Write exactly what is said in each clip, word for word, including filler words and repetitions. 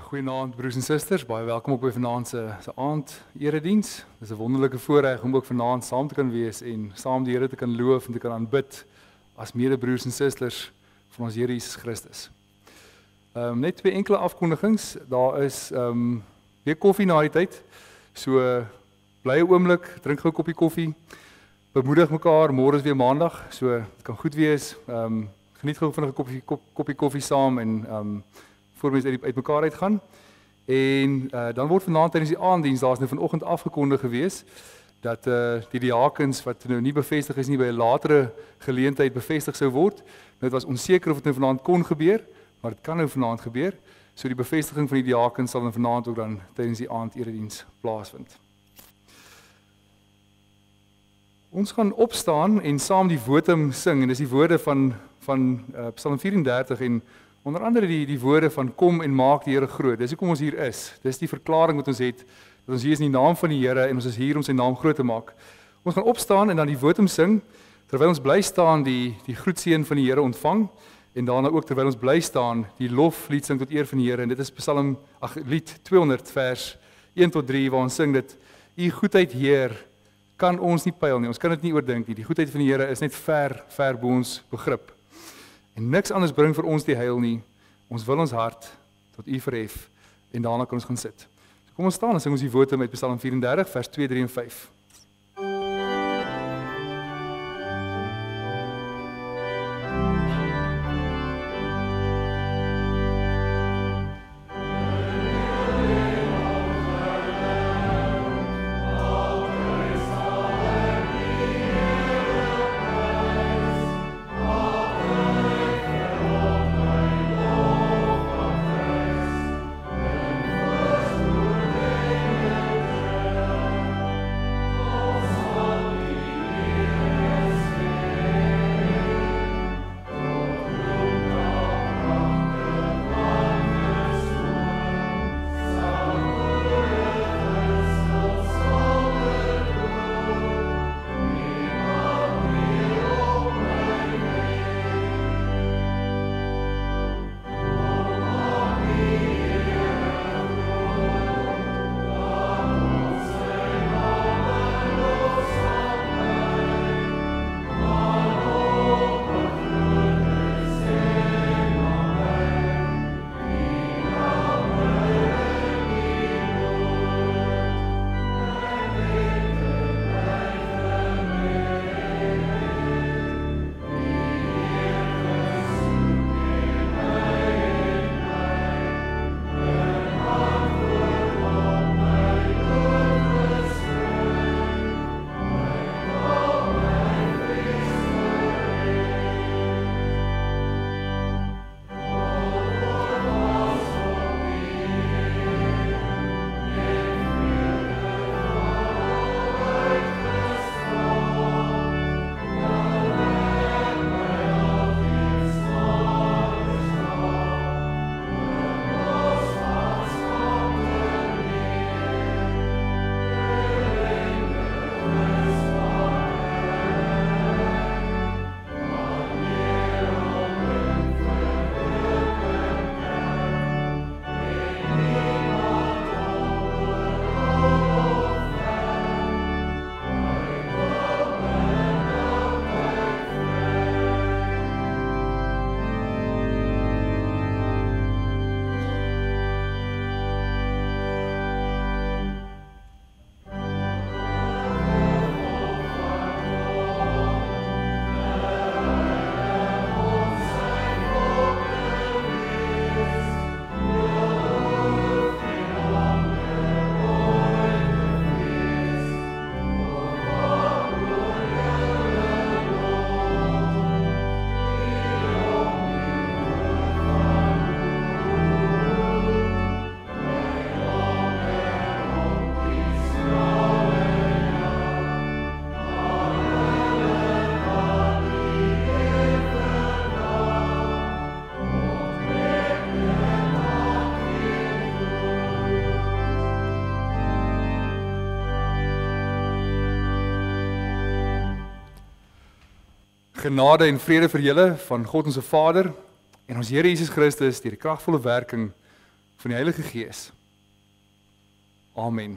Goeienaand broers en susters, baie welkom op by vanaand se se aand erediens. Dit is 'n wonderlike voorreg om ook vanaand saam te kan wees en saam die Here te kan loof en te kan aanbid as medebroers en susters van ons Here Jesus Christus. Ehm um, net twee enkele afkondigings. Daar is ehm um, weer koffie na die tyd. So bly 'n oomblik, drink gou 'n koppie koffie. Bemoedig mekaar, môre is weer maandag, so dit kan goed wees. Ehm um, geniet gou vinnig 'n koppie kop, koppie koffie saam en ehm um, voor mense uit, uit mekaar uitgaan. En uh, dan word vanaand tydens die aanddiens, daar is nou vanoggend afgekondig gewees, dat uh, die diakens wat nou nie bevestig is nie by 'n latere geleentheid bevestig sou word. Nou dit was onseker of dit nou vanaand kon gebeur, maar dit kan nou vanaand gebeur. So die bevestiging van die diakens sal dan vanaand ook dan tydens die aand erediens plaasvind. Ons gaan opstaan en saam die wotum sing, en dis die woorde van, van uh, Psalm vyf-en-dertig en onder andere die, die woorde van kom en maak die Here groot. Dis hoekom ons hier is. Dis die verklaring wat ons het, dat ons hier is in die naam van die Here en ons is hier om sy naam groot te maak. Ons gaan opstaan en dan die wotum sing, terwyl ons bly staan die, die groetseën van die Here ontvang, en daarna ook terwyl ons bly staan die loflied sing tot eer van die Here, en dit is Psalm, ag, lied tweehonderd vers een tot drie, waar ons sing dit, U goedheid Heer, kan ons nie pyl nie, ons kan dit nie oordink nie, die goedheid van die Here is net ver, ver bo ons begrip. En niks anders bring vir ons die heil nie. Ons wil ons hart tot U verhef en daarna kan ons gaan sit. So kom ons staan en sing ons die woorde met Psalm vyf-en-dertig vers twee, drie en vyf. Genade en vrede vir julle van God ons Vader en ons Here Jesus Christus deur die kragvolle werking van die Heilige Gees. Amen.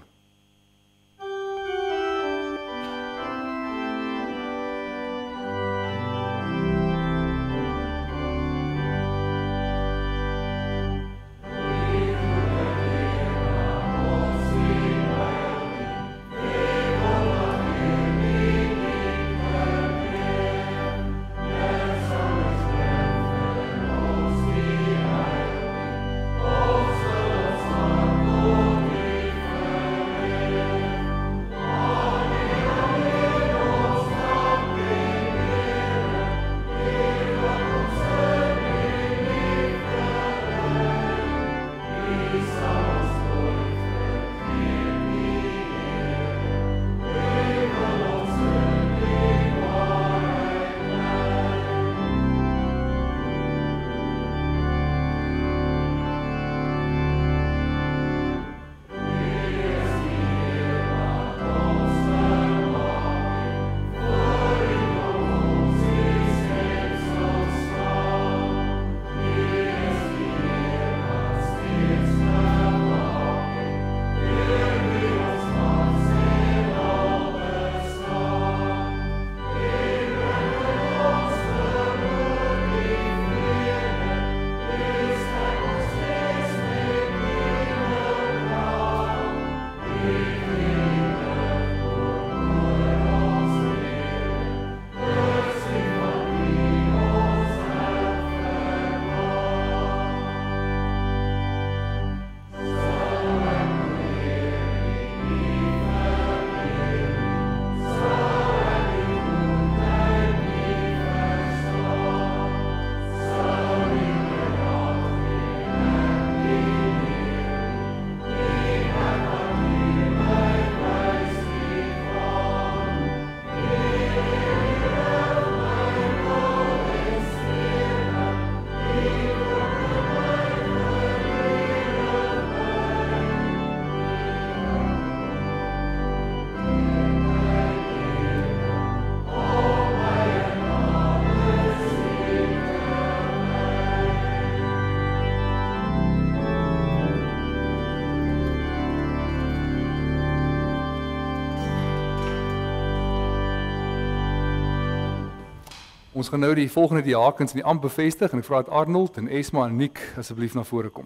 Ons gaan nou die volgende diakens in die ambt bevestig en ek vra dat Arnold en Esma en Nick asseblief na vore kom.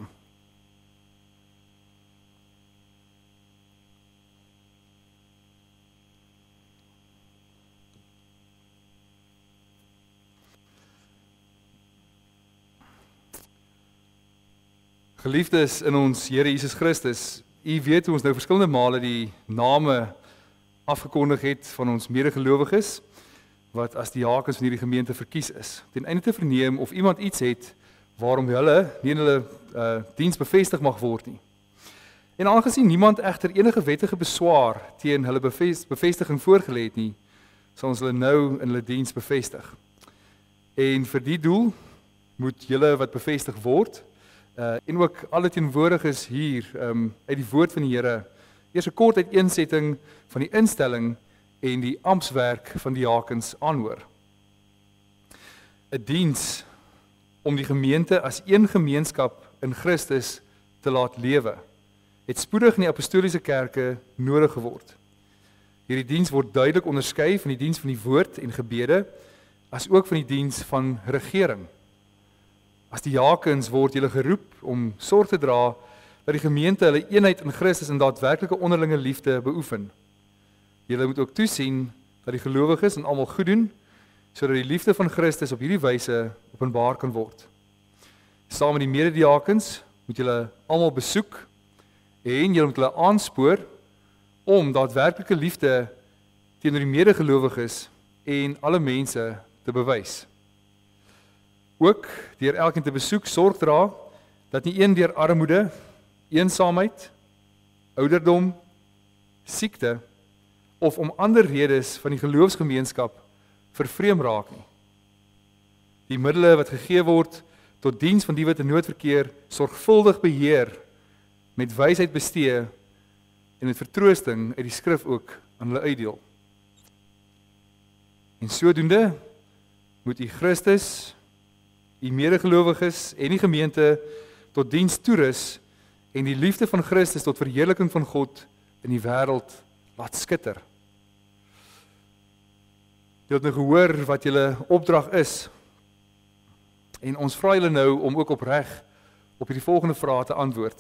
Geliefdes in ons Here Jesus Christus, u weet hoe ons nou verskillende male die name afgekondig het van ons medegelowiges wat as diakens van hierdie gemeente verkies is, ten einde te verneem of iemand iets het waarom hulle nie in hulle uh, diens bevestig mag word nie. En aangesien niemand egter enige wettige beswaar teen hulle bevestiging voorgelê het nie, sal ons hulle nou in hulle diens bevestig. En vir die doel moet julle wat bevestig word, uh, en ook alle teenwoordiges hier um, uit die woord van die Here, eers 'n kort uiteensetting van die instelling en die amptswerk van die diakens aanhoor. 'n Diens om die gemeente as een gemeenskap in Christus te laat lewe, het spoedig in die apostoliese kerke nodig geword. Hierdie diens word duidelik onderskei van die diens van die woord en gebede, as ook van die diens van regering. As diakens word julle geroep om sorg te dra dat die gemeente hulle eenheid in Christus in daadwerklike onderlinge liefde beoefen. Julle moet ook toesien dat die gelowiges en almal goed doen, sodat die liefde van Christus op hierdie wyse openbaar kan word. Saam met die medediakens moet julle almal besoek en julle moet hulle aanspoor om daadwerklike liefde teenoor die medegelowiges en alle mense te bewys. Ook deur elkeen te besoek sorg dra dat nie een deur armoede, eensaamheid, ouderdom, siekte of om ander redes van die geloofsgemeenskap vervreem raak nie. Die middele wat gegee word tot diens van die wat in nood verkeer, sorgvuldig beheer, met wysheid bestee en met vertroosting uit die skrif ook aan hulle uitdeel. En sodoende moet u Christus, u medegelowiges en die gemeente tot diens toerus en die liefde van Christus tot verheerliking van God in die wêreld laat skitter. Jy het nou gehoor wat julle opdrag is, en ons vra julle nou om ook opreg op hierdie volgende vrae te antwoord.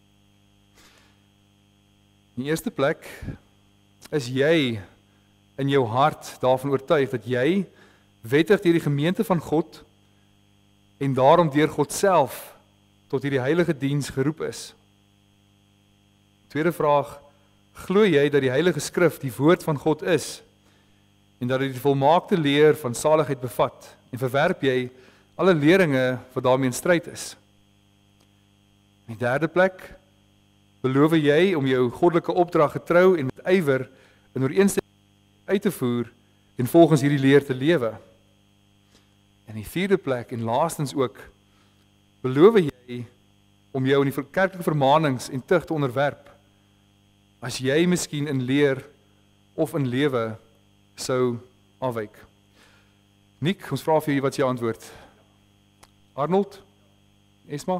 In die eerste plek, is jy in jou hart daarvan oortuig dat jy wettig deur die gemeente van God en daarom deur God self tot hierdie heilige diens geroep is? Tweede vraag, glo jy dat die Heilige Skrif die woord van God is en dat dit die volmaakte leer van saligheid bevat en verwerp jy alle leringe wat daarmee in stryd is? In die derde plek, beloof jy om jou goddelike opdrag getrou en met ywer in ooreenstemming uit te voer en volgens hierdie leer te lewe? In die vierde plek en laastens ook, beloof jy om jou in die kerklike vermaanings en tug te onderwerp, as jy miskien in leer of in lewe sou afwyk? Nick, ons vra vir jy wat jy antwoord. Arnold? Esma?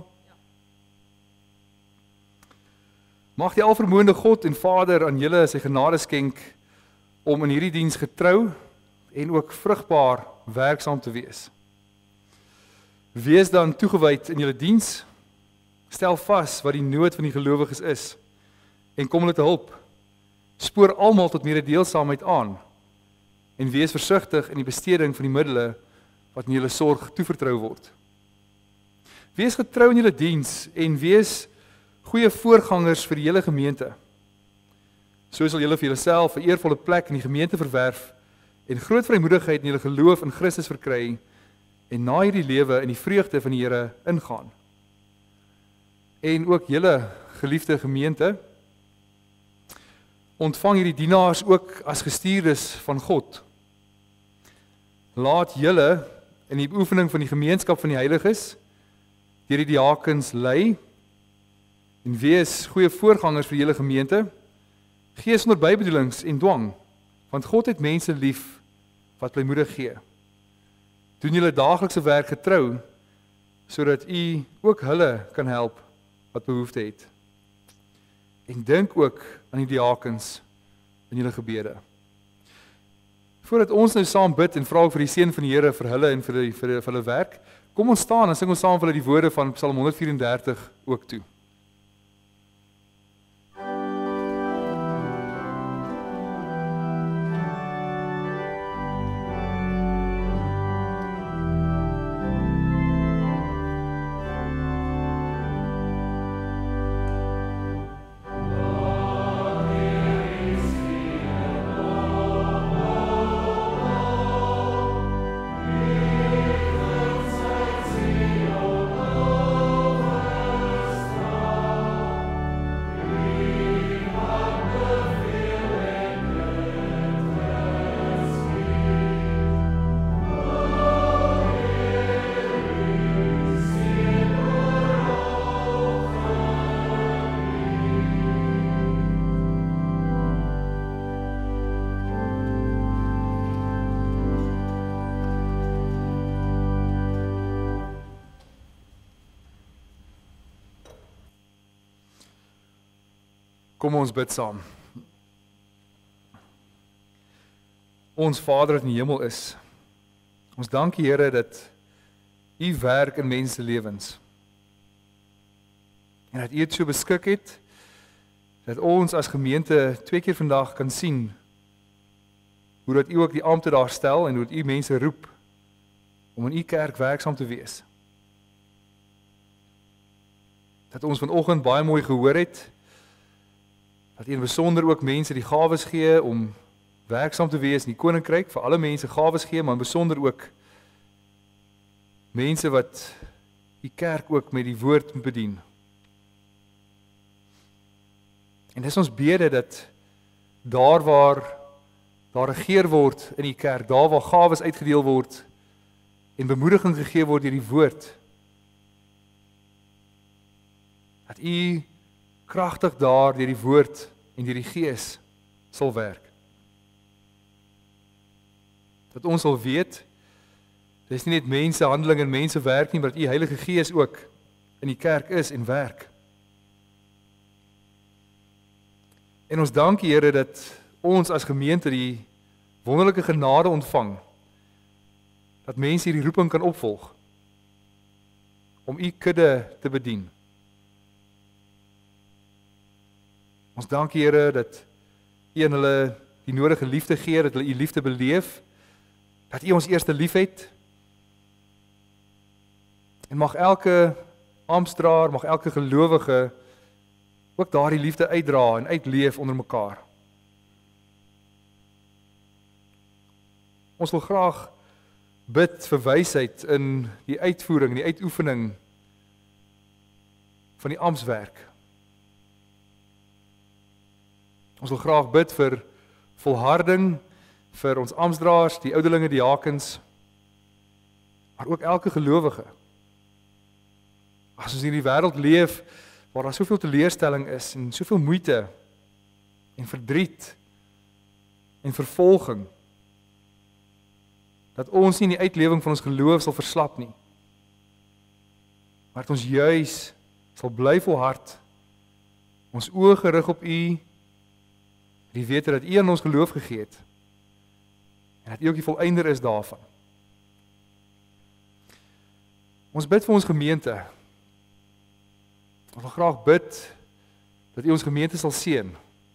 Mag die alvermoënde God en Vader aan julle sy genade skenk om in hierdie diens getrou en ook vrugbaar werksaam te wees. Wees dan toegewyd in julle diens, stel vas wat die nood van die gelowiges is en kom hulle te hulp. Spoor almal tot mededeelsaamheid aan en wees versigtig in die besteding van die middele wat in julle sorg toevertrou word. Wees getrou in julle diens en wees goeie voorgangers vir die hele gemeente. So sal julle vir julleself 'n eervolle plek in die gemeente verwerf en groot vrymoedigheid in julle geloof in Christus verkry en na hierdie lewe in die vreugde van die Here ingaan. En ook julle geliefde gemeente, ontvang hierdie dienaars ook as gestuurdes van God. Laat julle in die beoefening van die gemeenskap van die heiliges deur die diakens lei en wees goeie voorgangers vir julle gemeente, gee sonder bybedoelings en dwang, want God het mense lief wat blymoedig gee. Doen julle daaglikse werk getrou, sodat u ook hulle kan help wat behoefte het. En dink ook aan die diakens in julle gebede. Voordat ons nou saam bid en vra vir die seën van die Here vir hulle en vir, die, vir, die, vir hulle werk, kom ons staan en sing ons saam vir hulle die woorde van Psalm honderd vyf-en-dertig ook toe. Kom ons bid saam. Ons Vader wat in die hemel is, ons dank U, Here, dat U werk in mense lewens. En dat U dit so beskik het, dat ons as gemeente twee keer vandag kan sien, hoe dat U ook die ampte daar stel en hoe dat U mense roep, om in U kerk werksaam te wees. Dat ons vanoggend baie mooi gehoor het, dat U in besonder ook mense die gawes gee om werksaam te wees in die koninkryk, vir alle mense gawes gee, maar in besonder ook mense wat die kerk ook met die woord moet bedien. En dis ons bede dat daar waar daar regeer word in die kerk, daar waar gawes uitgedeel word en bemoediging gegee word deur die woord, dat U kragtig daar deur die woord en deur die Gees sal werk. Dat ons sal weet, dis nie net mense handeling en mense werk nie, maar dat U Heilige Gees ook in die kerk is en werk. En ons dank U, Here, dat ons as gemeente die wonderlike genade ontvang, dat mense hierdie roeping kan opvolg, om U kudde te bedien. Ons dank U, Here, dat U aan hulle die nodige liefde gee, dat hulle U liefde beleef, dat U ons eerste lief het, en mag elke amptdraer, mag elke gelowige ook daardie liefde uitdra en uitleef onder mekaar. Ons wil graag bid vir wysheid in die uitvoering, die uitoefening van die amptswerk. Ons wil graag bid vir volharding vir ons amptdraers, die ouderlinge, die diakens, maar ook elke gelowige. As ons in die wêreld leef waar daar soveel teleurstelling is en soveel moeite en verdriet en vervolging, dat ons nie in die uitlewing van ons geloof sal verslap nie, maar dat ons juis sal bly volhard, ons oë gerig op U, die wete dat U aan ons geloof gegee het, en dat U ook die volëinder is daarvan. Ons bid vir ons gemeente. Ons wil graag bid dat U ons gemeente sal seën.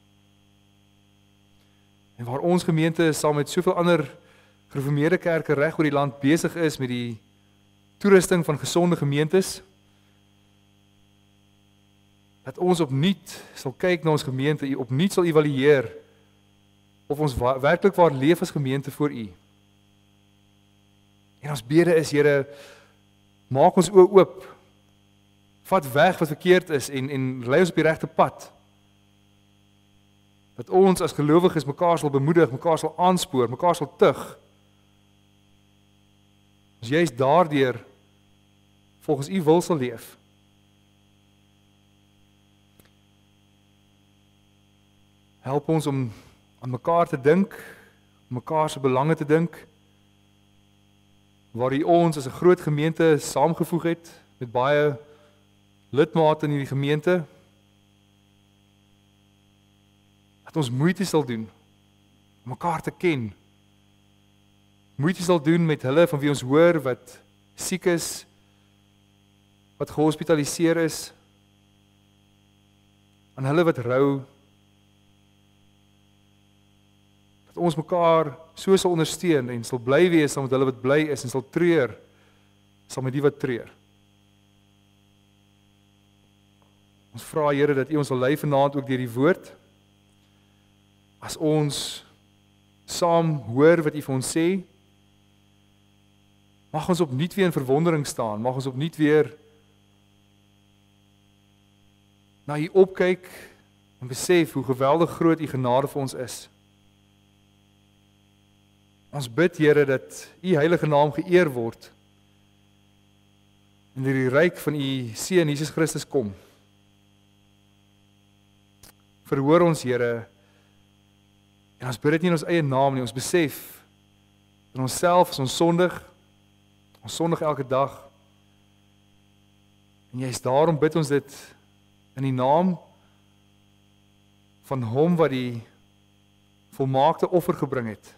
En waar ons gemeente saam met soveel ander gereformeerde kerke reg oor die land besig is met die toerusting van gesonde gemeentes, dat ons opnuut sal kyk na ons gemeente, U opnuut sal evalueer of ons wa- werklik waar leef as gemeente voor U. En ons bede is, Here, maak ons oë oop, vat weg wat verkeerd is en, en lei ons op die regte pad. Dat ons as gelowiges mekaar sal bemoedig, mekaar sal aanspoor, mekaar sal tug. Ons juist daardeur volgens U wil sal leef. Help ons om aan mekaar te dink, om mekaar se belange te dink, waar U ons as 'n groot gemeente saamgevoeg het, met baie lidmate in die gemeente, dat ons moeite sal doen om mekaar te ken, moeite sal doen met hulle van wie ons hoor wat siek is, wat gehospitaliseer is, aan hulle wat rou, dat ons mekaar so sal ondersteun en sal bly wees saam met hulle wat bly is en sal treur saam met die wat treur. Ons vra, Here, dat U ons sal lei vanaand ook deur die woord. As ons saam hoor wat U vir ons sê, mag ons opnuut weer in verwondering staan, mag ons opnuut weer na U opkyk en besef hoe geweldig groot U genade vir ons is. Ons bid, Here, dat U heilige naam geëer word en deur die ryk van U Seun Jesus Christus kom. Verhoor ons, Here, en ons bid dit nie in ons eie naam nie, ons besef in onsself is ons sondig, ons sondig elke dag, en juist daarom bid ons dit in die naam van Hom wat die volmaakte offer gebring het,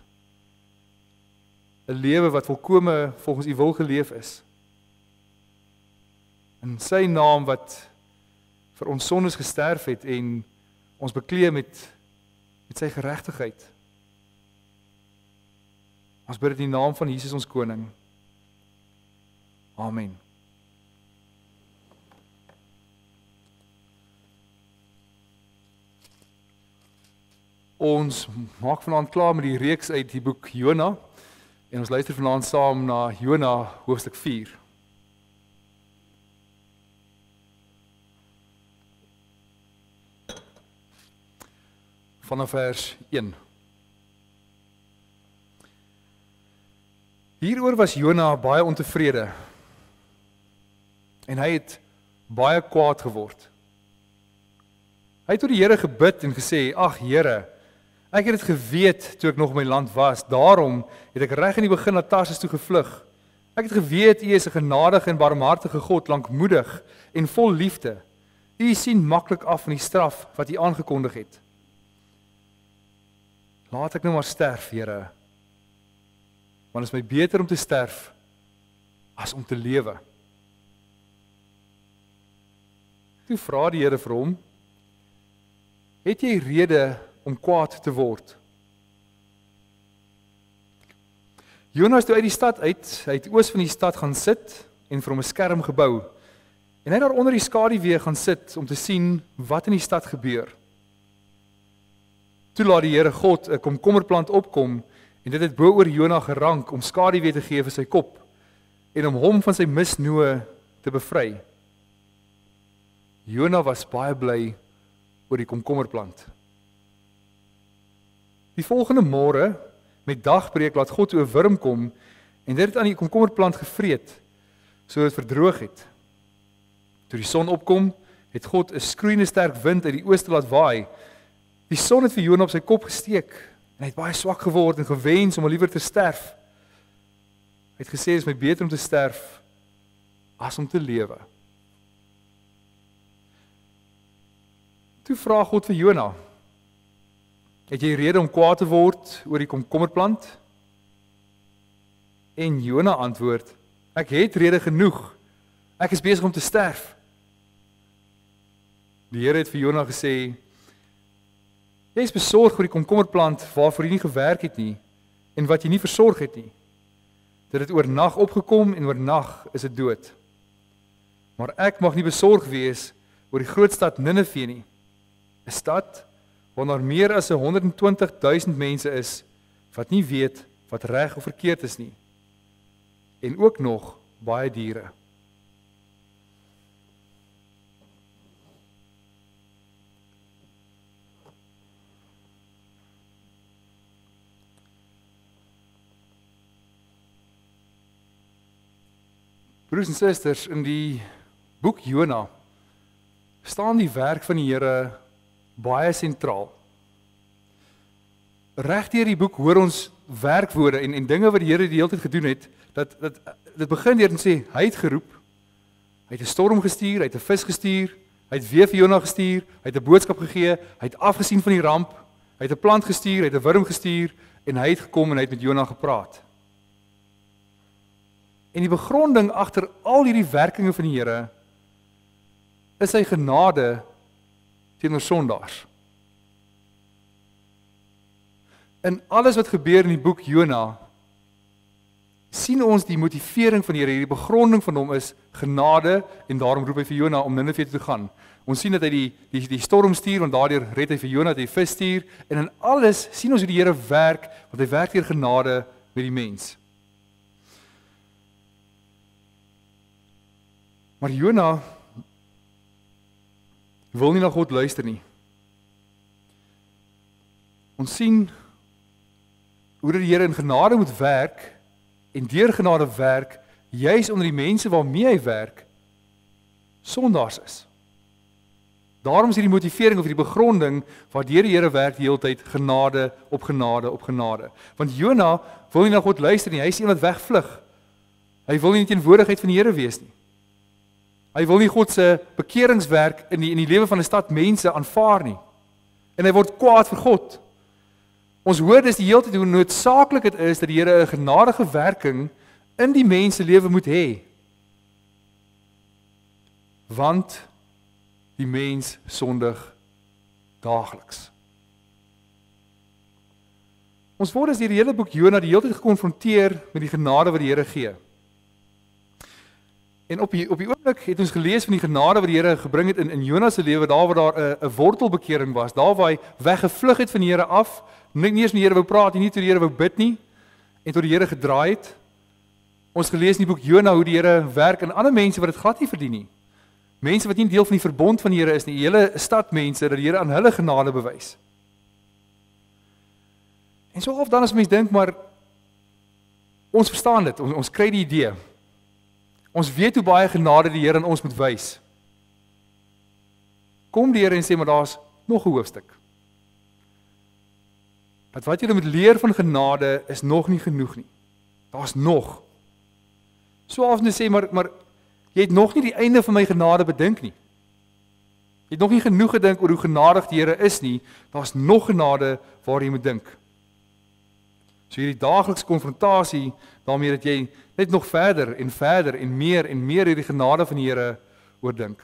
'n lewe wat volkome volgens U wil geleef is, in Sy naam wat vir ons sondes gesterf het en ons bekleed met, met sy geregtigheid. Ons bid dit in die naam van Jesus ons koning. Amen. Ons maak vanaand klaar met die reeks uit die boek Jona en ons luister vanaand saam na Jona hoofstuk vier. Vanaf vers een. Hieroor was Jona baie ontevrede en hy het baie kwaad geword. Hy het tot die Here gebid en gesê, ag Here, ek het dit geweet toe ek nog in my land was, daarom het ek reg in die begin na Tarsis toe gevlug. Ek het geweet U is 'n genadige en barmhartige God, lankmoedig en vol liefde. U sien maklik af van die straf wat U aangekondig het. laat ek nou maar sterf, Here. Want het is my beter om te sterf as om te lewe. Toe vra die Here vir hom, het jy rede om kwaad te word? Jona is toe uit die stad uit, hy het oos van die stad gaan sit en vir hom 'n skerm gebou. En hy het daar onder die skaduwee gaan sit om te sien wat in die stad gebeur. Toe laat die Here God 'n komkommerplant opkom en dit het bo oor Jona gerank om skaduwee te gee vir sy kop en om hom van sy misnoë te bevry. Jona was baie bly oor die komkommerplant. Die volgende môre met dagbreek laat God toe 'n wurm kom en dit het aan die komkommerplant gevreet sodat dit verdroog het. Toe die son opkom, het God 'n skroeiende sterk wind uit die ooste laat waai. Die son het vir Jona op sy kop gesteek en hy het baie swak geword en gewens om liewer te sterf. Hy het gesê, "Dit is my beter om te sterf as om te lewe." Toe vra God vir Jona, "Het jy rede om kwaad te word oor die komkommerplant?" En Jona antwoord, "Ek het rede genoeg. Ek is besig om te sterf." Die Here het vir Jona gesê, "Jy is besorg oor die komkommerplant waarvoor jy nie gewerk het nie en wat jy nie versorg het nie. Dit het oornag opgekom en oornag is dit dood. Maar ek mag nie besorg wees oor die groot stad Ninive nie, 'n stad waar daar meer as honderd en twintig duisend mense is wat nie weet wat reg of verkeerd is nie, en ook nog baie diere." Broers en susters, in die boek Jona staan die werk van die Here baie sentraal. Regdeur die boek hoor ons werkwoorde en en dinge wat die Here die hele tyd gedoen het, dat dat dit begin deur te sê hy het geroep, hy het 'n storm gestuur, hy het 'n vis gestuur, hy het weer vir Jona gestuur, hy het 'n boodskap gegee, hy het afgesien van die ramp, hy het 'n plant gestuur, hy het 'n wurm gestuur en hy het gekom en hy het met Jona gepraat. En die begronding agter al hierdie werkinge van die Here is sy genade teenoor sondaars. In alles wat gebeur in die boek Jona, sien ons die motivering van die Here, die begronding van hom is genade en daarom roep hy vir Jona om Ninive toe te gaan. Ons sien dat hy die die die storm stuur want daardeur red hy vir Jona dat hy vis stuur en in alles sien ons hoe die Here werk want hy werk deur genade met die mens. Maar Jona wil nie na God luister nie. Ons sien hoe die Here in genade moet werk en deur genade werk, juis onder die mense waarmee hy werk, sondaars is. Daarom is hier die motivering of die begronding waardeur die Here werk die hele tyd genade op genade op genade. Want Jona wil nie na God luister nie, hy is iemand wegvlug. Hy wil nie in teenwoordigheid van die Here wees nie. Hy wil nie God se bekeringswerk in die in die lewe van 'n stad mense aanvaar nie. En hy word kwaad vir God. Ons hoor dis die hele tyd hoe noodsaaklik dit is dat die Here 'n genadige werking in die mens se lewe moet hê. Want die mens sondig daagliks. Ons word as die hele boek Jona die hele tyd gekonfronteer met die genade wat die Here gee. En op die op die oomblik het ons gelees van die genade wat die Here gebring het in in Jona se lewe, daar waar daar 'n 'n wortelbekering was, daar waar hy weggevlug het van die Here af, nie eers met die Here wou praat nie, nie tot die Here wou bid nie, en tot die Here gedraai het. Ons gelees in die boek Jona hoe die Here werk in ander mense wat dit glad nie verdien nie. Mense wat nie deel van die verbond van die Here is nie, die hele stad mense, dat die Here aan hulle genade bewys. En so of dan as mens dink, maar ons verstaan dit, ons, ons kry die idee. Ons weet hoe baie genade die Here aan ons moet wys. Kom die Here en sê, maar daar's nog 'n hoofstuk. Dat wat jy moet leer van genade is nog nie genoeg nie. Daar's nog. So af en toe sê, maar, maar jy het nog nie die einde van my genade bedink nie. Jy het nog nie genoeg gedink oor hoe genadig die Here is nie. Daar's nog genade waar jy moet dink. So hierdie daaglikse konfrontasie, daarmee dat jy net nog verder en verder en meer en meer hierdie genade van die Here oordink.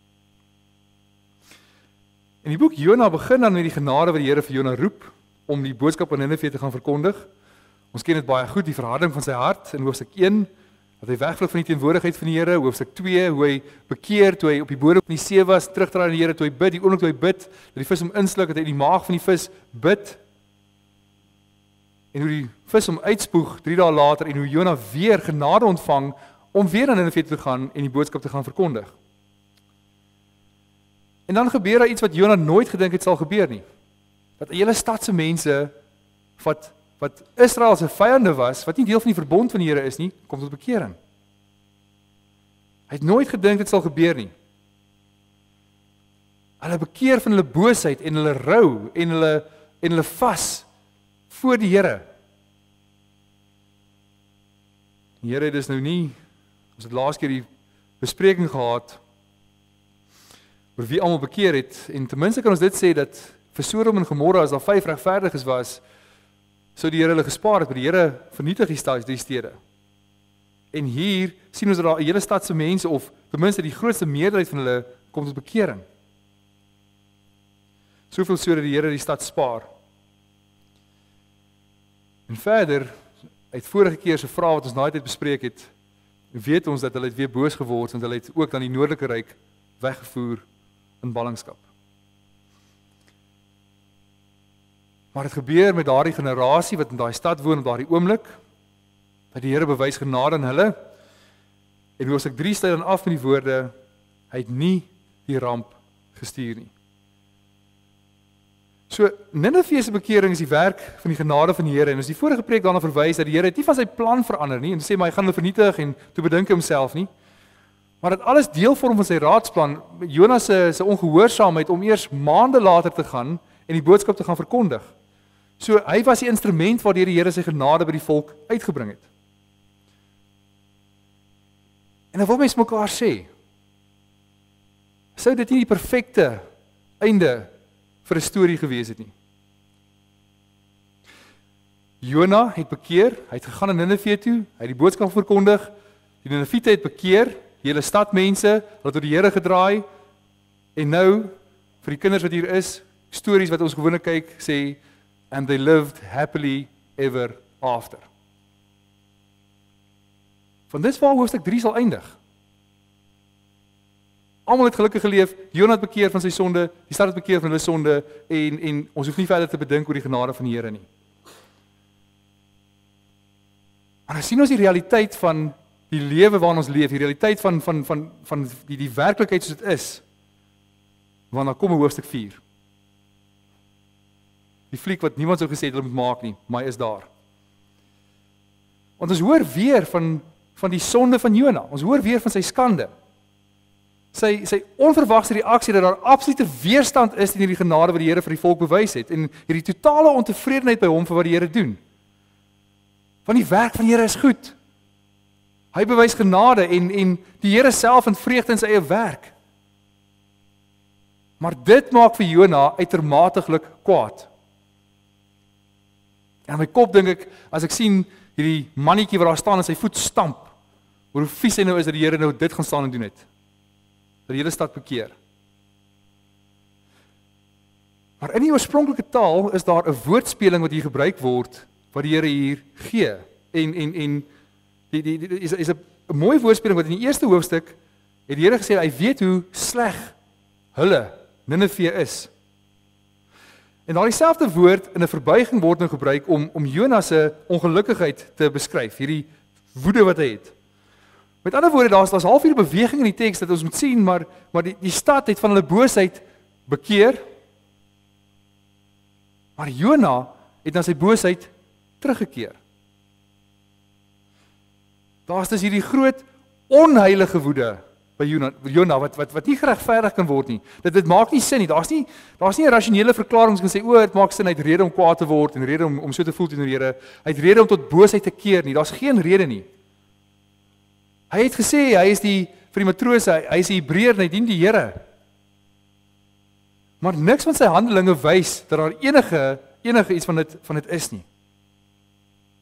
En die boek Jona begin dan met die genade wat die Here vir Jona roep, om die boodskap aan Nineve te gaan verkondig. Ons ken dit baie goed, die verharding van sy hart in hoofstuk een, dat hy wegvlug van die teenwoordigheid van die Here, hoofstuk twee, hoe hy bekeer, toe hy op die bodem van die see was, terugdraai na die Here, toe hy bid, die oomblik toe hy bid, dat die vis hom insluk, dat hy in die maag van die vis bid, en hoe die vis hom uitspoeg, drie dae later, en hoe Jona weer genade ontvang, om weer na Nineve te gaan, en die boodskap te gaan verkondig. En dan gebeur daar iets wat Jona nooit gedink het sal gebeur nie, dat 'n hele stad se mense, wat wat Israel se vyande was, wat nie deel van die verbond van die Here is nie, kom tot bekering. Hy het nooit gedink dit sal gebeur nie. Hulle bekeer van hulle boosheid en hulle rou en hulle en hulle vas voor die Here. Die Here het dus nou nie, ons het laas keer die bespreking gehad oor wie almal bekeer het, en ten minste kan ons dit sê dat vir Sodom en Gomorra, as daar vyf regverdiges was, sou die Here hulle gespaar het, maar die Here vernietig die stad, die stede. En hier sien ons dat daar 'n hele stad se mense, of ten minste die grootste meerderheid van hulle, kom tot bekering. Soveel so dat die Here die stad spaar. En verder, uit vorige keer se vrae wat ons daai tyd bespreek het, weet ons dat hulle het weer boos geword, want hulle het ook dan die noordelike ryk weggevoer in ballingskap. Maar dit gebeur met daardie generasie wat in daai stad woon op daardie oomblik, dat die Here bewys genade aan hulle, en hoofstuk drie sluit dan af met die woorde, hy het nie die ramp gestuur nie. So, Nineve se bekering is die werk van die genade van die Here, en as die vorige preek daarna verwys, dat die Here het nie van sy plan verander nie, en sê maar hy gaan hulle vernietig, en toe bedink hy homself nie, maar dat alles deel vorm van sy raadsplan, Jona se, se ongehoorsaamheid om eers maande later te gaan, en die boodskap te gaan verkondig. So, hy was die instrument waardeur die Here sy genade by die volk uitgebring het. En dan wil mens mekaar sê, sou dit nie die perfekte einde vir 'n storie gewees het nie. Jona het bekeer, hy het gegaan na Nineve toe, hy het die boodskap verkondig, die Ninevite het bekeer, die hele stad mense, hulle het tot die Here gedraai, en nou, vir die kinders wat hier is, stories wat ons gewoonlik kyk, sê, and they lived happily ever after. Van dis waar hoofstuk drie sal eindig. Almal het gelukkig geleef, Jona het bekeer van sy sonde, die stad het bekeer van hulle sonde, en, en ons hoef nie verder te bedink oor die genade van die Here nie. Maar dan sien ons die realiteit van die lewe waarin ons leef, die realiteit van, van, van, van die, die werklikheid soos dit is, want dan kom 'n hoofstuk vier. Die fliek wat niemand sou gesê het hulle moet maak nie, maar hy is daar. Want ons hoor weer van, van die sonde van Jona, ons hoor weer van sy skande. Sy, sy onverwagse reaksie dat daar absolute weerstand is teen hierdie genade wat die Here vir die volk bewys het, en hierdie totale ontevredenheid by hom vir wat die Here doen. Want die werk van die Here is goed. Hy bewys genade, en, en die Here self in vreugde in sy eie werk. Maar dit maak vir Jona uitermatiglik kwaad. En in my kop dink ek, as ek sien hierdie mannetjie wat daar staan en sy voet stamp, hoe vies hy nou is dat die Here nou dit gaan staan en doen het. Dat die hele stad bekeer. Maar in die oorspronklike taal is daar 'n woordspeling wat hier gebruik word, wat die Here hier gee. En en en die die, die is is 'n mooi woordspeling wat in die eerste hoofstuk het die Here gesê hy weet hoe sleg hulle Nineve is. En daai selfde woord in 'n verbuiging word nou gebruik om om Jona se ongelukkigheid te beskryf, hierdie woede wat hy het. Met ander woorde, daar's daar's half 'n beweging in die teks dat ons moet sien, maar maar die die stad het van hulle boosheid bekeer. Maar Jona het na sy boosheid teruggekeer. Daar's dus hierdie groot onheilige woede by Jona, Jona wat wat wat nie geregverdig kan word nie. Dit dit maak nie sin nie. Daar's nie daar's nie 'n rasionele verklaring ons kan sê o, dit maak sin, hy het rede om kwaad te word en rede om om so te voel teenoor die Here. Hy het rede om tot boosheid te keer nie. Daar's geen rede nie. Hy het gesê hy is die vir die matrose, hy, hy is 'n Hebreër en hy dien die Here. Maar niks van sy handelinge wys dat daar enige enige iets van dit van dit is nie.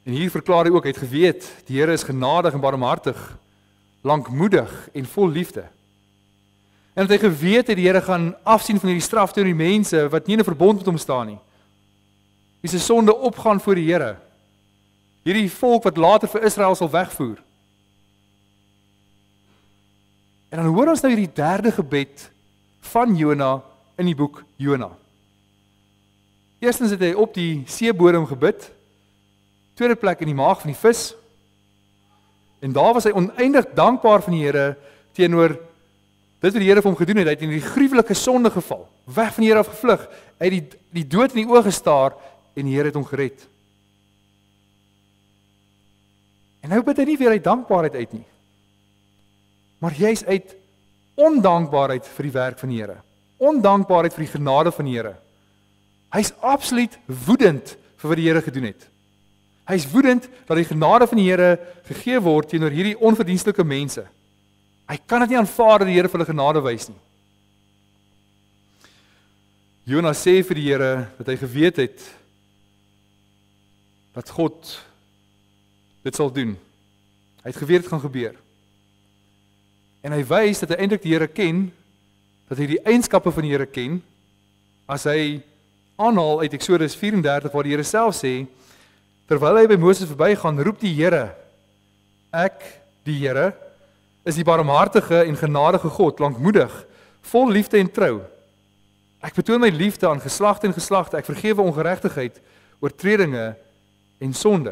En hier verklaar hy ook, hy het geweet, die Here is genadig en barmhartig, lankmoedig en vol liefde. En dat hy geweet het, die Here gaan afsien van hierdie straf teenoor die mense, wat nie in 'n verbond met hom staan nie. Wie se sonde opgaan voor die Here. Hierdie volk wat later vir Israel sal wegvoer. En dan hoor ons nou hierdie derde gebed van Jona in die boek Jona. Eerstens het hy op die seebodem gebid, tweede plek in die maag van die vis, en daar was hy oneindig dankbaar van die Here teenoor dit wat die Here vir hom gedoen het. Hy het in die gruwelike sonde geval, weg van die Here af gevlug, hy het die, die dood in die oë gestaar en die Here het hom gered. En nou bid hy nie weer uit dankbaarheid uit nie, maar juis uit ondankbaarheid vir die werk van die Here, ondankbaarheid vir die genade van die Here. Hy is absoluut woedend vir wat die Here gedoen het. Hy is woedend dat die genade van die Here gegee word teenoor hierdie onverdienstelike mense. Hy kan dit nie aanvaar dat die Here vir hulle genade wys nie. Jona sê vir die Here dat hy geweet het dat God dit sal doen. Hy het geweet dit gaan gebeur. En hy wys dat hy eintlik die Here ken, dat hy die eienskappe van die Here ken, as hy aanhaal uit Eksodus vyf en dertig waar die Here self sê, terwyl hy by Moses verbygaan, roep die Here, ek, die Here, is die barmhartige en genadige God, lankmoedig, vol liefde en trou. Ek betoon my liefde aan geslagte en geslagte, ek vergewe ongeregtigheid, oortredinge en sonde.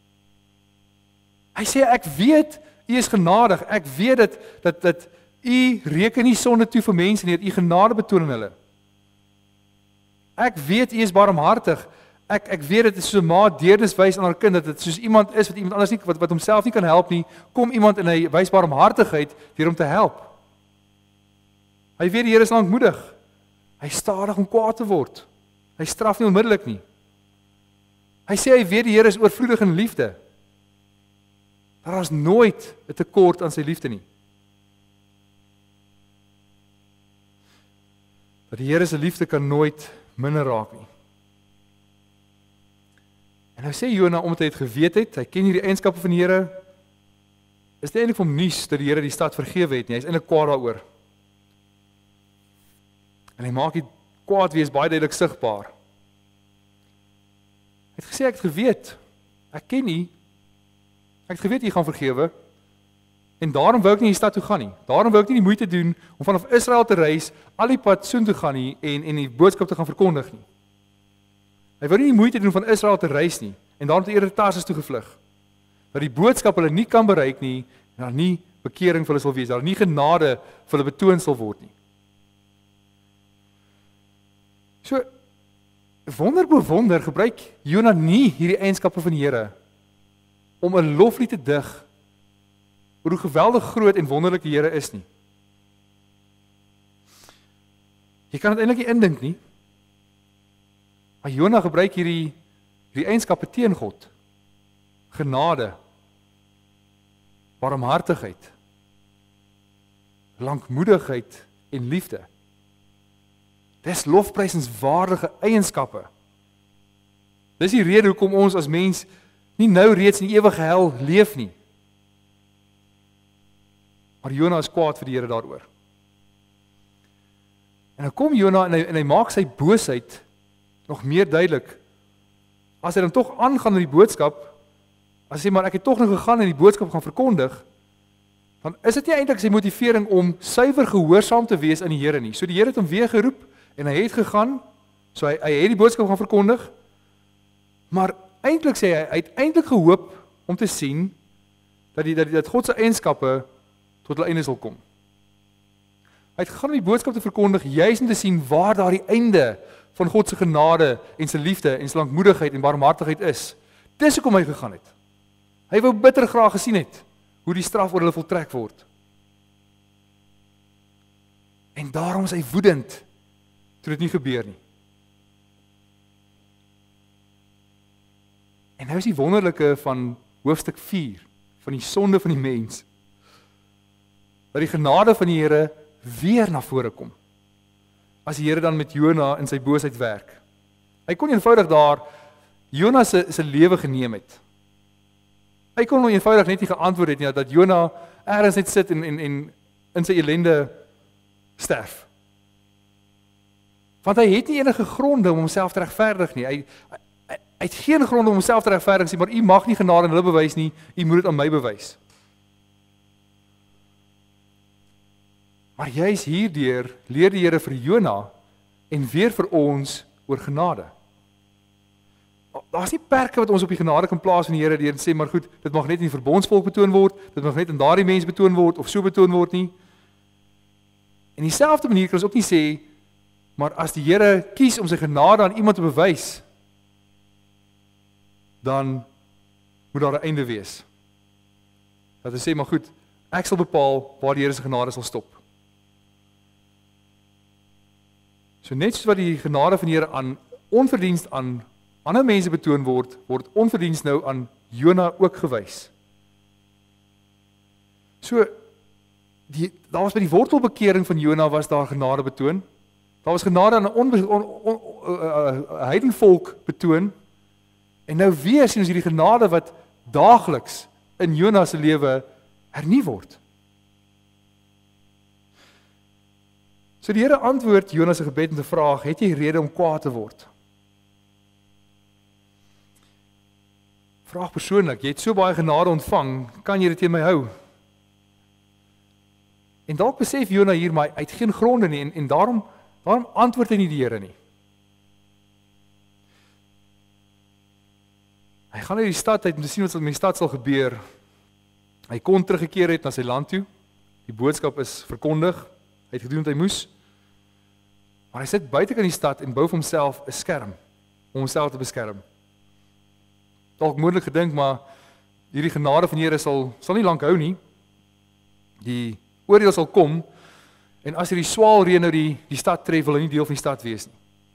Hy sê, ek weet, U is genadig, ek weet dat, dat, dat U reken nie sonde toe vir mense nie, dat U genade betoon in hulle. Ek weet U is barmhartig, ek, ek weet dit is so 'n ma deernis wys aan haar kind, dat dit soos iemand is wat iemand anders nie, wat, wat homself nie kan help nie, kom iemand en hy wys barmhartigheid deur hom te help. Hy weet die Here is lankmoedig, hy is stadig om kwaad te word, hy straf nie onmiddellik nie. Hy sê hy weet die Here is oorvloedig in liefde. Daar is nooit 'n tekort aan sy liefde nie. Dat die Here se liefde kan nooit minder raak nie. En nou sê Jona, omdat hy het geweet het, hy ken hierdie eienskappe van die Here, is dit eintlik vir hom nuus dat die Here die stad vergewe het nie, hy is eintlik kwaad daaroor. En hy maak die kwaad wees baie duidelik sigbaar. Hy het gesê, ek het geweet, ek ken U, ek het geweet U gaan vergewe, en daarom wou ek nie die stad toe gaan nie, daarom wou ek nie die moeite doen, om vanaf Israel te reis, al die pad soen toe gaan nie, en, en die boodskap te gaan verkondig nie. Hy wou nie die moeite doen van Israel te reis nie, en daarom het hy eerder Tarsus toe gevlug, dat die boodskap hulle nie kan bereik nie, en daar nie bekering vir hulle sal wees, daar nie genade vir hulle betoon sal word nie. So, wonder bo wonder gebruik Jona nie hierdie eienskappe van die Here om 'n loflied te dig oor hoe geweldig groot en wonderlik die Here is nie. Jy kan dit eintlik nie indink nie. Maar Jona gebruik hierdie hierdie eienskappe teen God. Genade, barmhartigheid, lankmoedigheid en liefde. Dis lofprysenswaardige eienskappe. Dis die rede hoekom ons as mens nie nou reeds in die ewige hel leef nie. Maar Jona is kwaad vir die Here daaroor. En dan kom Jona en hy, en hy maak sy boosheid nog meer duidelik. As hy dan tog aangaan met die boodskap, as hy sê maar ek het tog nog gegaan en die boodskap gaan verkondig, dan is dit nie eintlik sy motivering om suiwer gehoorsaam te wees aan die Here nie. So die Here het hom weer geroep en hy het gegaan, so hy, hy het die boodskap gaan verkondig, maar eintlik sê hy, hy het eintlik gehoop om te sien dat, die, dat, dat God se eienskappe tot hulle einde sal kom. Hy het gegaan om die boodskap te verkondig, juis om te sien waar daar die einde van God se genade en sy liefde en sy lankmoedigheid en barmhartigheid is. Dis hoekom hy gegaan het. Hy wou bitter graag gesien het hoe die straf oor hulle voltrek word. En daarom is hy woedend toe dit nie gebeur nie. En nou is die wonderlike van hoofstuk vier, van die sonde van die mens, dat die genade van die Here weer na vore kom, as die Here dan met Jona in sy boosheid werk. Hy kon eenvoudig daar Jona se, se lewe geneem het. Hy kon hom eenvoudig net nie geantwoord het nie, dat Jona ergens net sit en, en, en in sy ellende sterf. Want hy het nie enige gronde om homself te regverdig nie. Hy, hy, hy het geen gronde om homself te regverdig nie, maar u mag nie genade aan hulle bewys nie, u moet dit aan my bewys. Maar juis hierdeur leer die Here vir Jona en weer vir ons oor genade. Daar's nie perke wat ons op die genade kan plaas van die Here deur te sê, maar goed, dit mag net in die verbondsvolk betoon word, dit mag net in daardie mens betoon word of so betoon word nie. En dieselfde manier kan ons ook nie sê, maar as die Here kies om sy genade aan iemand te bewys, dan moet daar 'n einde wees. Dat hy sê, maar goed, ek sal bepaal waar die Here se genade sal stop. So net soos wat die genade van die Here aan onverdienst aan ander mense betoon word, word onverdienst nou aan Jona ook gewys. So, die, daar was by die wortelbekering van Jona was daar genade betoon. Daar was genade aan 'n on, on, on, uh, heidenvolk betoon. En nou weer sien ons hierdie genade wat daagliks in Jona se lewe hernie word. So die Here antwoord Jona se gebed met 'n vraag: het jy rede om kwaad te word? Vraag persoonlik, jy het so baie genade ontvang, kan jy dit teen my hou? En dalk besef Jona hier, maar hy het geen gronde nie, en, en daarom, daarom antwoord hy nie die Here nie. Hy gaan uit die stad uit om te sien wat met die stad sal gebeur. Hy kon teruggekeer het na sy land toe, die boodskap is verkondig, hy het gedoen wat hy moes, maar hy sit buite kan die stad en bou vir homself 'n skerm, om homself te beskerm. Dalk moontlik gedink, maar hierdie genade van die Here sal, sal nie lank hou nie. Die oordeel sal kom, en as hierdie swaal reën nou die, die stad tref, wil hy nie deel van die stad wees nie.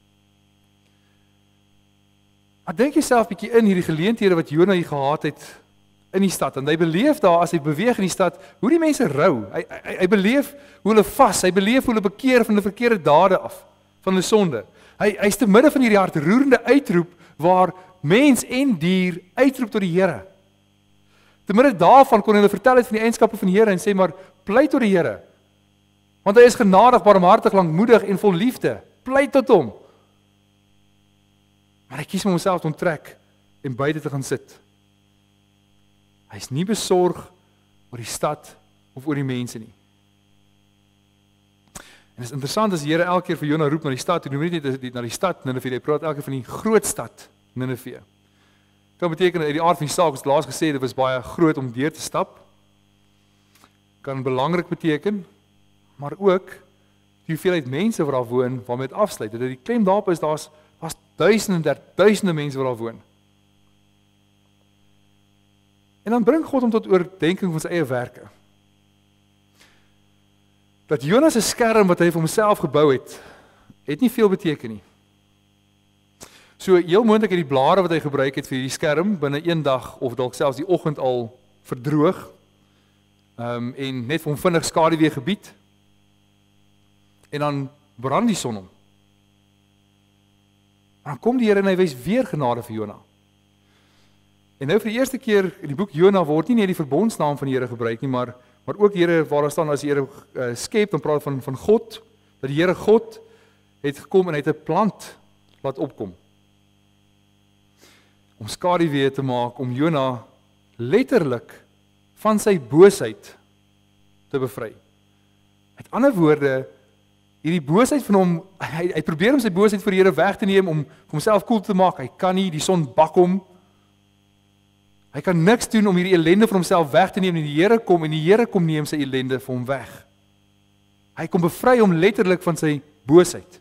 Maar dink jouself bietjie in hierdie geleenthede wat Jona hier gehad het in die stad, en hy beleef daar as hy beweeg in die stad, hoe die mense rou, hy, hy, hy beleef hoe hulle vas, hy beleef hoe hulle bekeer van die verkeerde dade af, van die sonde. Hy, hy is te midde van hierdie hartroerende uitroep, waar mens en dier uitroep tot die Here. Te midde daarvan kon hulle vertel het van die eienskappe van die Here en sê, maar pleit tot die Here, want hy is genadig, barmhartig, lankmoedig en vol liefde, pleit tot hom. Maar hy kies om homself te onttrek en buite te gaan sit. Hy is nie besorg oor die stad of oor die mense nie. En het is interessant as die Here elke keer vir Jona roep na die stad, hy noem nie net na die stad Nineve, hy praat elke keer van die groot stad Nineve. Kan beteken uit die aard van die saak, ons het laas gesê, dit was baie groot om deur te stap. Kan belangrik beteken, maar ook die hoeveelheid mense wat daar woon, waarmee het afsluit. Dat die klem daarop is, daar's daar's duisende, der, duisende mense wat daar woon. En dan bring God hom tot oordenking van sy eie werke. Dat Jona se skerm wat hy vir homself gebou het, het nie veel beteken nie. So heel moontlik het die blare wat hy gebruik het vir die skerm binne een dag of dalk selfs die oggend al verdroog. Um, en net vir hom vinnig skaduwee gebied. En dan brand die son hom. Dan kom die Here en hy wys weer genade vir Jona. En nou vir die eerste keer in die boek Jona word nie net die verbondsnaam van die Here gebruik nie, maar maar ook die Here, waar daar staan as die Here uh, skep, dan praat van van God, dat die Here God het gekom en hy het 'n plant laat opkom. Om skaduwee te maak, om Jona letterlik van sy boosheid te bevry. Met ander woorde, hierdie boosheid van hom, hy, hy probeer om sy boosheid vir die Here weg te neem, om homself koel te maak, hy kan nie, die son bak hom, hy kan niks doen om hierdie ellende van homself weg te neem, en die Here kom, en die Here kom neem sy ellende vir hom weg. Hy kom bevry hom letterlik van sy boosheid.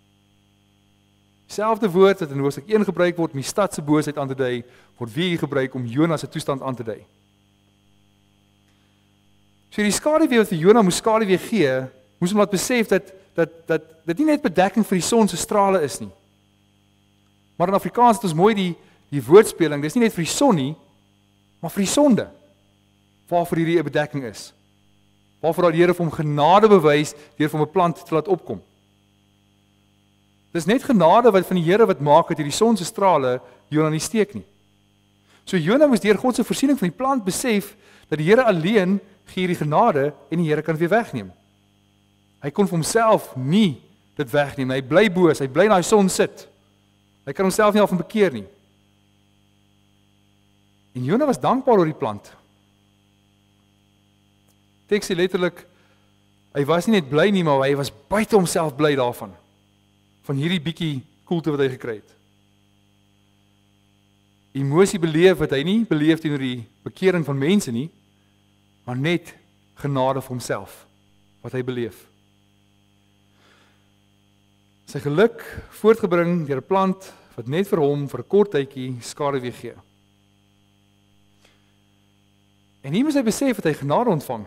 Selfde woord wat in Hoofstuk een gebruik word om die stad se boosheid aan te dui, word weer gebruik om Jona se toestand aan te dui. So die skaduwee wat vir Jona moes skaduwee gee, moes hom laat besef dat dat dat dit nie net bedekking vir die son se strale is nie. Maar in Afrikaans het ons mooi die die woordspeling, dis nie net vir die son nie, maar vir die sonde. Waarvoor hierdie 'n bedekking is. Waarvoor die Here vir hom genade bewys deur vir hom 'n plant te laat opkom. Dis net genade wat van die Here wat maak dat hierdie son se strale Jona nie steek nie. So Jona moes deur God se voorsiening van die plant besef dat die Here alleen gee die genade en die Here kan dit weer wegneem. Hy kon vir homself nie dit wegneem. Hy bly boos, hy bly in daai son sit. Hy kan homself nie af en bekeer nie. En Jona was dankbaar oor die plant. Teks sê letterlik, hy was nie net bly nie, maar hy was buite homself bly daarvan. Van hierdie bietjie koelte wat hy gekry het. Emosie beleef wat hy nie beleef teenoor die bekering van mense nie, maar net genade vir homself wat hy beleef. Sy geluk voortgebring deur 'n plant wat net vir hom vir 'n kort tydjie skaduwee gee. En hier moes hy besef dat hy genade ontvang.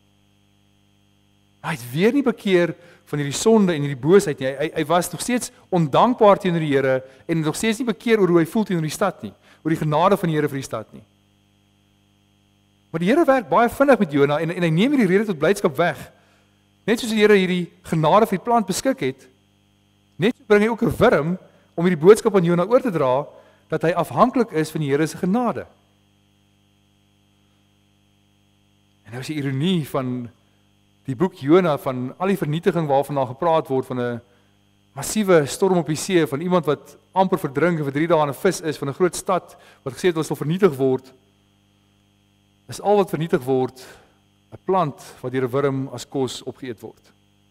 Hy het weer nie bekeer van hierdie sonde en hierdie boosheid nie. Hy, hy, hy was nog steeds ondankbaar teenoor die Here en nog steeds nie bekeer oor hoe hy voel teenoor die stad nie, oor die genade van die Here vir die stad nie. Maar die Here werk baie vinnig met Jona en, en hy neem hierdie rede tot blydskap weg. Net soos die Here hierdie genade vir die plant beskik het, net so bring hy ook 'n wurm om hierdie boodskap aan Jona oor te dra dat hy afhanklik is van die Here se genade. En nou is die ironie van die boek Jona, van al die vernietiging waarvan daar gepraat word, van 'n massiewe storm op die see, van iemand wat amper verdrink en vir drie dae in 'n vis is, van 'n groot stad wat gesê het ons sal vernietig word, is al wat vernietig word 'n plant wat deur 'n wurm as kos opgeëet word.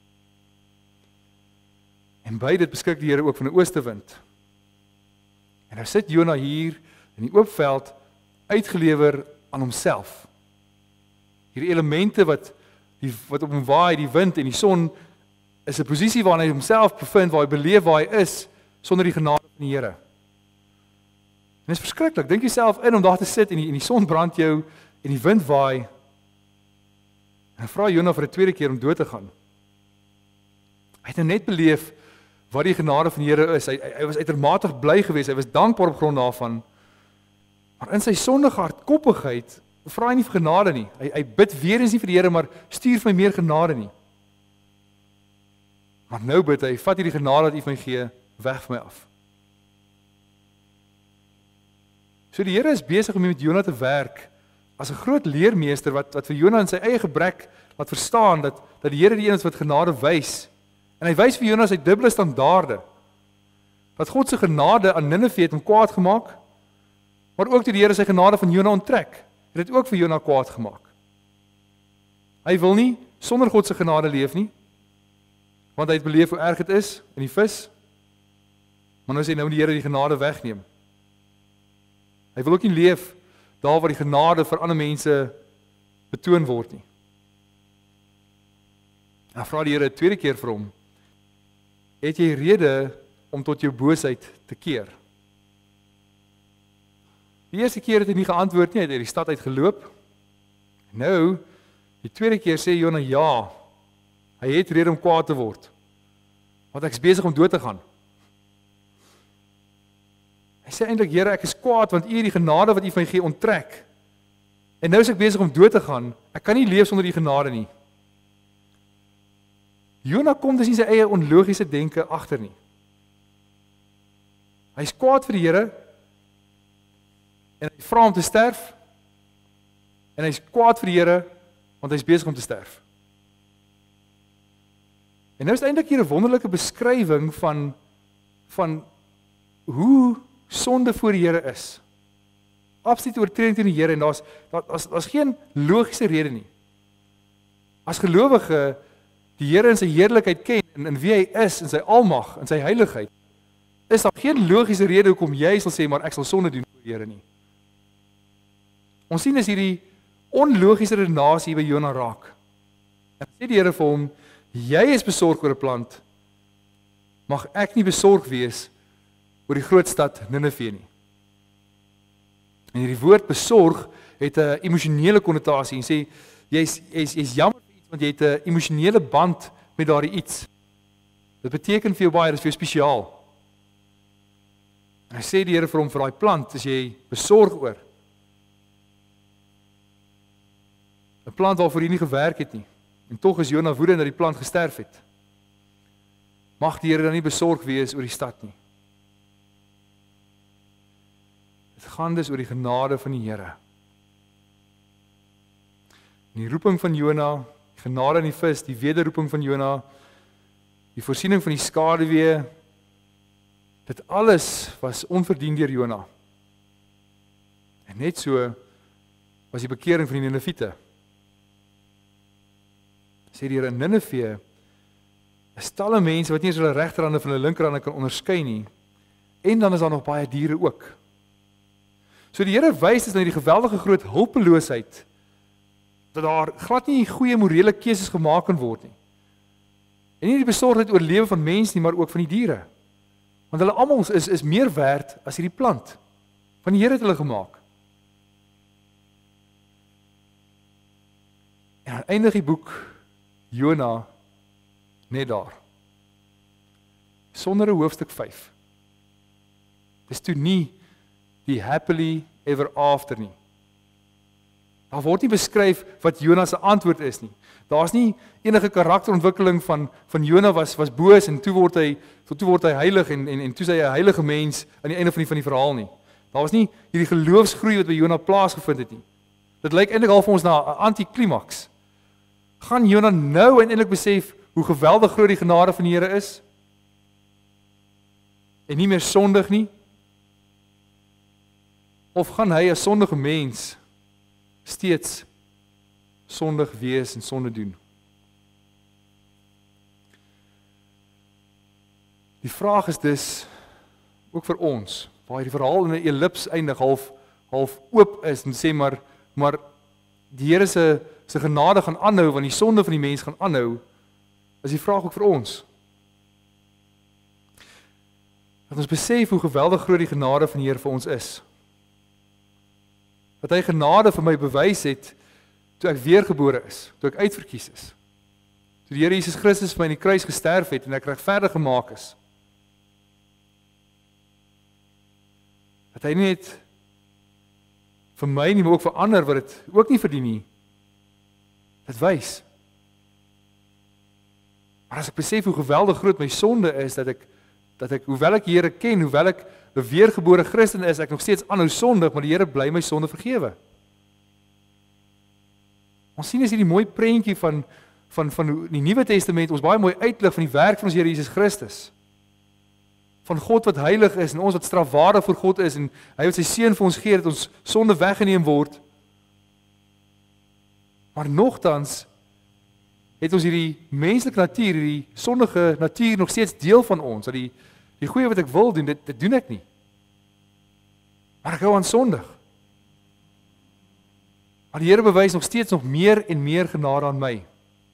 En by dit beskik die Here ook van 'n oostewind. En nou sit Jona hier in die oop veld uitgelewer aan homself. Hierdie elemente wat die wat op hom waai, die wind en die son, is 'n posisie waarin hy homself bevind, waar hy beleef waar hy is sonder die genade van die Here. En dit is verskriklik. Dink jouself in om daar te sit en die, en die son brand jou en die wind waai. En vra Jona vir 'n tweede keer om dood te gaan. Hy het nou net beleef wat die genade van die Here is. Hy, hy, hy was uitermate bly geweest, hy was dankbaar op grond daarvan. Maar in sy sondige hardkoppigheid vra hy nie vir genade nie. Hy, hy bid weer eens nie vir die Here, maar stuur vir my meer genade nie. Maar nou bid hy, vat hierdie genade wat U vir my gee, weg van my af. So die Here is besig om met Jona te werk as 'n groot leermeester wat wat vir Jona in sy eie gebrek laat verstaan dat dat die Here die een is wat genade wys. En hy wys vir Jona sy dubbele standaarde. Dat God se genade aan Ninive het hom kwaad gemaak, maar ook toe die Here sy genade van Jona onttrek, het dit ook vir Jona kwaad gemaak. Hy wil nie sonder God se genade leef nie, want hy het beleef hoe erg dit is in die vis, maar nou sê nou die Here die genade wegneem. Hy wil ook nie leef daar waar die genade vir ander mense betoon word nie. En dan vra die Here 'n tweede keer vir hom, het jy rede om tot jou boosheid te keer? Die eerste keer het hy nie geantwoord nie, hy het uit die stad uit geloop. Nou, die tweede keer sê Jona ja, hy het rede om kwaad te word, want ek is besig om dood te gaan. Hy sê eintlik, Here, ek is kwaad want U die genade wat U vir my gee onttrek. En nou is ek besig om dood te gaan. Ek kan nie leef sonder die genade nie. Jona kom dus nie sy eie onlogiese denke agter nie. Hy is kwaad vir die Here en hy vra om te sterf. En hy is kwaad vir die Here want hy is besig om te sterf. En nou is eintlik hier 'n wonderlike beskrywing van van hoe sonde voor die Here is. Absoluut oortreding teen die Here en daar's daar's daar's geen logiese rede nie. As gelowige die Here in sy heerlikheid ken en in wie hy is, in sy almag, in sy heiligheid, is daar geen logiese rede hoekom jy sal sê maar ek sal sonde doen voor die Here nie. Ons sien is hierdie onlogiese redenasie by Jona raak. En sê die Here vir hom, jy is besorg oor 'n plant, mag ek nie besorg wees oor die groot stad Ninive nie. En hierdie woord besorg het 'n emosionele konnotasie en sê jy's jy's jy's jammer vir iets want jy het 'n emosionele band met daardie iets. Dit beteken vir jou baie, dit is vir jou spesiaal. En hy sê die Here vir hom vir daai plant, as jy besorg oor 'n plant waarvoor jy nie gewerk het nie. En tog is Jona woedend dat die plant gesterf het. Mag die Here dan nie besorg wees oor die stad nie. Dit Dit gaan dus oor die genade van die Here. Die roeping van Jona, die genade in die vis, die wederroeping van Jona, die voorsiening van die skaduwee, dit alles was onverdien deur Jona. En net so was die bekering van die Nineviete. Sê die Here in Nineve, 'n stalle mense wat nie eens hulle regterhande van hulle linkerhande kan onderskei nie. En dan is daar nog baie diere ook. So die Here wys ons na die geweldige groot hulpeloosheid, dat daar glad nie goeie morele keuses gemaak kan word nie. En nie die besorgdheid oor lewe van mense nie, maar ook van die diere. Want hulle almal is is meer werd as hierdie plant. Van die Here het hulle gemaak. En dan eindig die boek Jona net daar. Sonder 'n hoofstuk vyf. Dis toe nie die happily ever after nie. Daar word nie beskryf wat Jona se antwoord is nie. Daar's nie enige karakterontwikkeling van van Jona was was boos en toe word hy tot toe word hy heilig en en en toe sy 'n heilige mens aan die einde van die van die verhaal nie. Daar was nie hierdie geloofsgroei wat by Jona plaasgevind het nie. Dit lyk eintlik al vir ons na 'n anti-klimaks. Gaan Jona nou eintlik besef hoe geweldig groot die genade van die Here is? En nie meer sondig nie? Of gaan hy as sondige mens steeds sondig wees en sonde doen? Die vraag is dus ook vir ons, waar die verhaal in 'n ellips eindig, half half oop is en sê maar maar die Here se se genade gaan aanhou want die sonde van die mens gaan aanhou. Is die vraag ook vir ons. Dat ons besef hoe geweldig groot die genade van die Here vir ons is. Dat hy genade vir my bewys het toe ek weergebore is, toe ek uitverkies is. Toe die Here Jesus Christus vir my in die kruis gesterf het en ek regverdig gemaak is. Dat hy nie net vir my nie, maar ook vir ander wat dit ook nie verdien nie. Dit wys. Maar as ek besef hoe geweldig groot my sonde is, dat ek, dat ek hoewel ek die Here ken, hoewel ek 'n weergebore Christen is, ek nog steeds aanhou sondig, maar die Here bly my sonde vergewe. Ons sien is hierdie mooi prentjie van, van, van die Nuwe Testament, ons baie mooi uitlig van die werk van ons Here Jesus Christus. Van God wat heilig is, en ons wat strafwaardig voor God is, en hy wat sy seun vir ons gee, dat ons sonde weggeneem word. Maar nogtans het ons hierdie menslike natuur, hierdie sondige natuur nog steeds deel van ons, dat die, die goeie wat ek wil doen, dit, dit doen ek nie. Maar ek hou aan sondig. Maar die Here bewys nog steeds nog meer en meer genade aan my.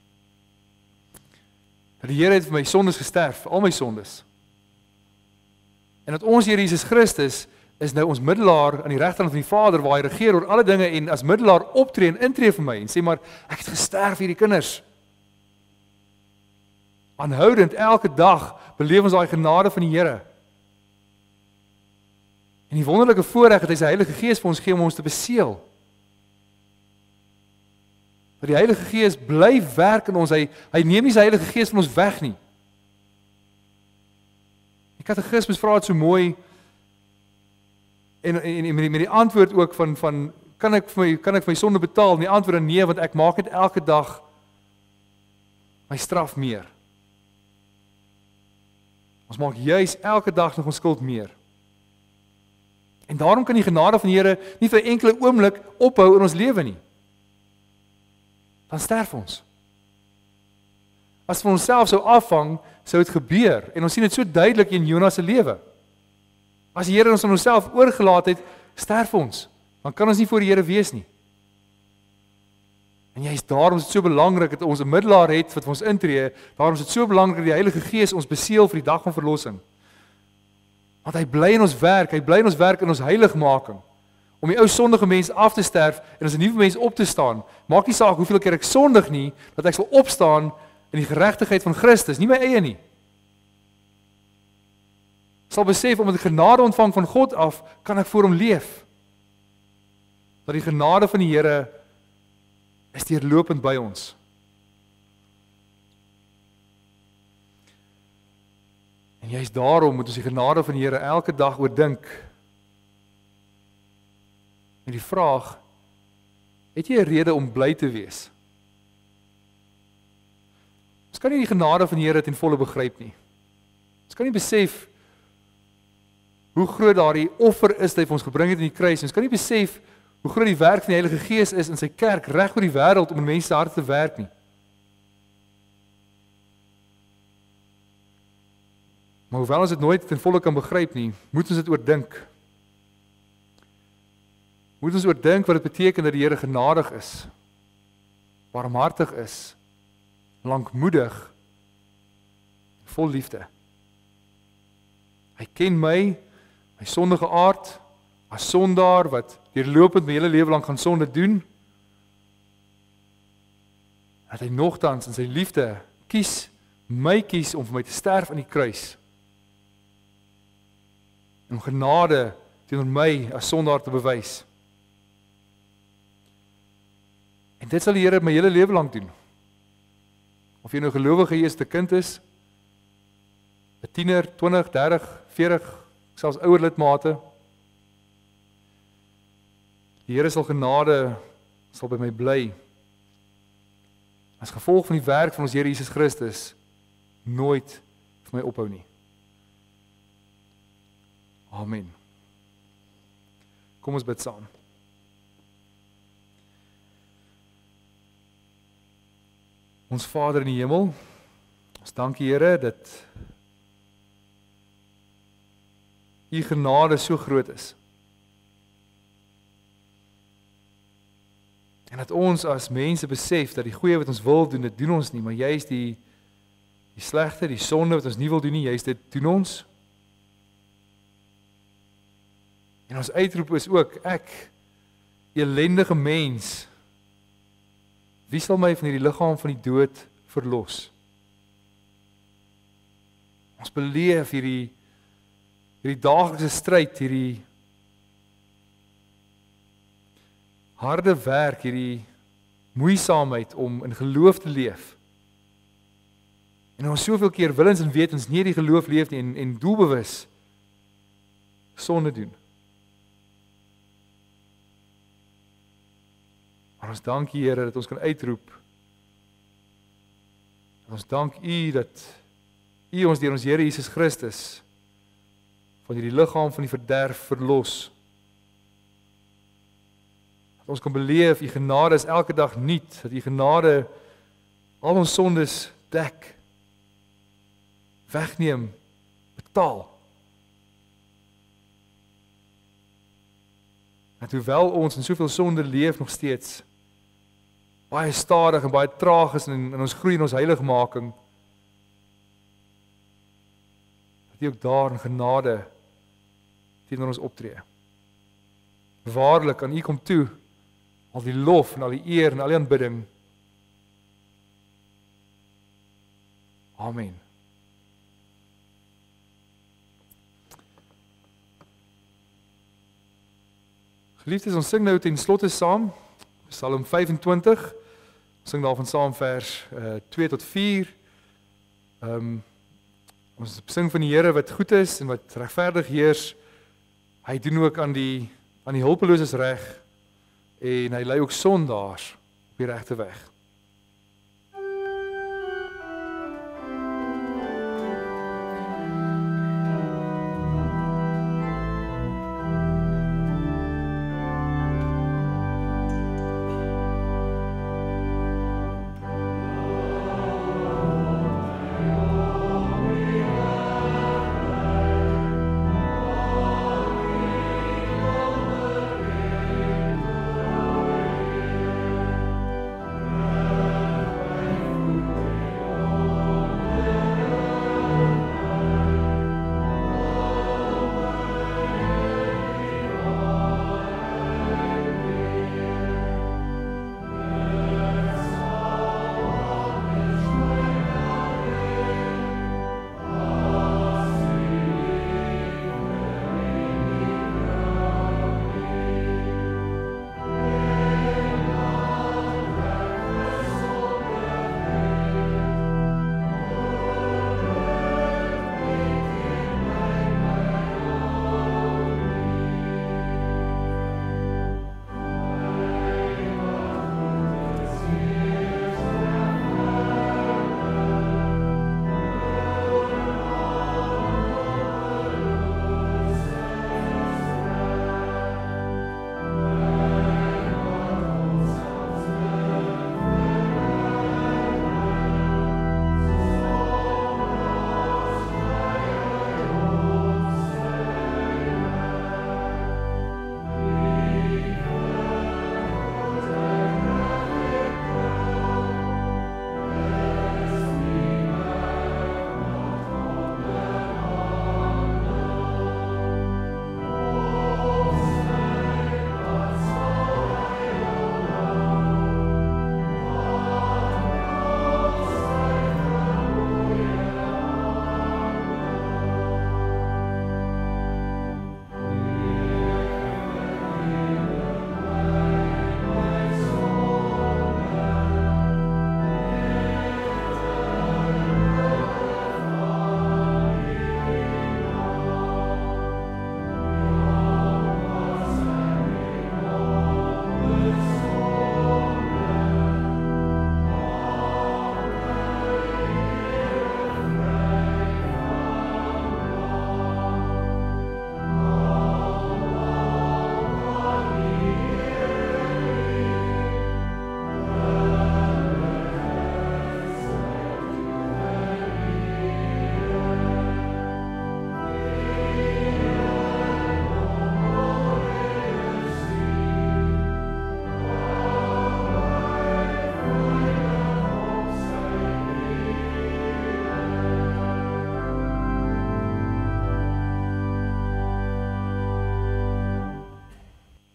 Dat die Here het vir my sondes gesterf, al my sondes. En dat ons Here Jesus Christus is nou ons middelaar aan die regterkant van die Vader, waar hy regeer oor alle dinge en as middelaar optree en intree vir my en sê maar, ek het gesterf vir die kinders. Aanhoudend elke dag beleef ons daai genade van die Here. En die wonderlike voorreg dat hy sy Heilige Gees vir ons gee om ons te beseël. Dat die Heilige Gees bly werk in ons, hy, hy neem nie sy Heilige Gees van ons weg nie. Die katekismes vra dit so mooi, en, en, en met, die, met die antwoord ook van, van kan ek vir my, kan ek vir my sonde betaal? En die antwoord is nee, want ek maak net elke dag my straf meer. Ons maak juis elke dag nog ons skuld meer. En daarom kan die genade van die Here nie vir 'n enkele oomblik ophou in ons lewe nie. Dan sterf ons. As van onsself sou afhang, sou dit gebeur. En ons sien dit so duidelik in Jona se lewe. As die Here ons aan onsself oorgelaat het, sterf ons. Dan kan ons nie voor die Here wees nie. En juist daarom is dit so belangrik dat ons 'n middelaar het wat vir ons intree. Daarom is dit so belangrik dat die Heilige Gees ons beseël vir die dag van verlossing. Want hy bly in ons werk, hy bly in ons werk in ons heiligmaking. Om die ou sondige mens af te sterf en as 'n nuwe mens op te staan. Maak nie saak hoeveel keer ek sondig nie, dat ek sal opstaan in die geregtigheid van Christus, nie my eie nie. Ek sal besef om met genade ontvang van God af, kan ek voor hom leef. Dat die genade van die Here is deurlopend by ons. En juist daarom moet ons die genade van die Here elke dag oordink. met die vraag, het jy 'n rede om bly te wees? Ons kan nie die genade van die Here ten volle begryp nie. Ons kan nie besef hoe groot daardie offer is wat hy vir ons gebring het in die kruis. Ons kan nie besef hoe groot die werk van die Heilige Gees is in sy kerk reg oor die wêreld om in mense se harte te werk nie. Maar hoewel ons dit nooit ten volle kan begryp nie, moet ons dit oordink. Moet ons oordink wat dit beteken dat die Here genadig is, barmhartig is, lankmoedig, vol liefde. Hy ken my, my sondige aard, as sondaar wat deurlopend my hele lewe lank gaan sonde doen, dat hy nogtans in sy liefde kies, my kies om vir my te sterf aan die kruis, om genade teenoor my as sondaar te bewys. En dit sal die Here my hele lewe lank doen. Of jy nou gelowige eerste kind is, 'n tiener, twintig, dertig, veertig, selfs ouer lidmate. Die Here sal genade sal by my bly. As gevolg van die werk van ons Here Jesus Christus nooit vir my ophou nie. Amen. Kom ons bid saam. Ons Vader in die hemel, ons dank U Here dat U genade so groot is. En dat ons as mense besef dat die goeie wat ons wil doen, dit doen ons nie, maar jy is die die slegte, die sonde wat ons nie wil doen nie, jy is dit doen ons. En ons uitroep is ook, ek, elendige mens, wie sal my van hierdie liggaam van die dood verlos? Ons beleef hierdie hierdie daaglikse stryd, hierdie harde werk, hierdie moeisaamheid om in geloof te leef. En ons soveel keer willens en wetens nie die geloof leef nie en, en doelbewus sonde doen. Maar ons dank U Here dat ons kan uitroep. Ons dank U dat U ons deur ons Here Jesus Christus van hierdie liggaam van die verderf verlos. Dat ons kan beleef U genade is elke dag nuut, dat U genade al ons sondes dek, wegneem, betaal. En hoewel ons in soveel sonde leef nog steeds, baie stadig en baie traag is in, in ons groei en ons heiligmaking, dat U ook daar in genade teenoor ons optree. Waarlik aan U kom toe, al die lof en al die eer en al die aanbidding. Amen. Geliefdes, ons sing nou ten slotte saam, Psalm vyf-en-twintig, ons sing daarvan saam vers uh, twee tot vier. Um, ons sing van die Here wat goed is en wat regverdig heers. Hy doen ook aan die, aan die hulpeloses reg en hy lei ook sondaars op die regte weg.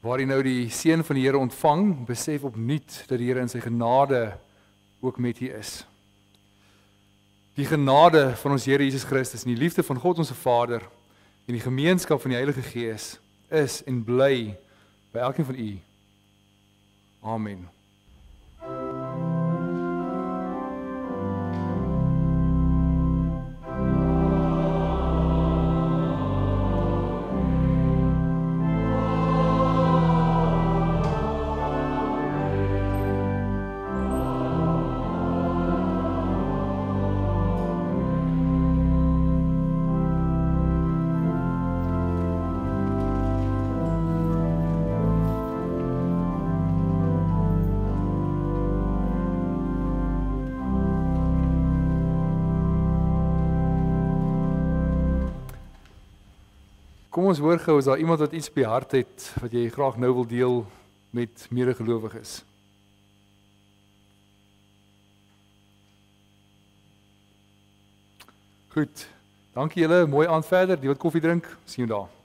waar jy nou die seën van die Here ontvang, besef opnuut dat die Here in sy genade ook met jy is. Die genade van ons Here Jesus Christus en die liefde van God ons Vader en die gemeenskap van die Heilige Gees is en bly by elkeen van u. Amen. Kom ons hoor gou, is daar iemand wat iets op die hart het, wat jy graag nou wil deel met medegelowiges? Goed, dankie julle, mooi aand verder, die wat koffie drink, sien jou daar.